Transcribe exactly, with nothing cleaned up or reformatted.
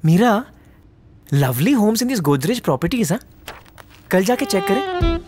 Meera, lovely homes in this Godrej properties. हाँ, कल जाके चेक करें।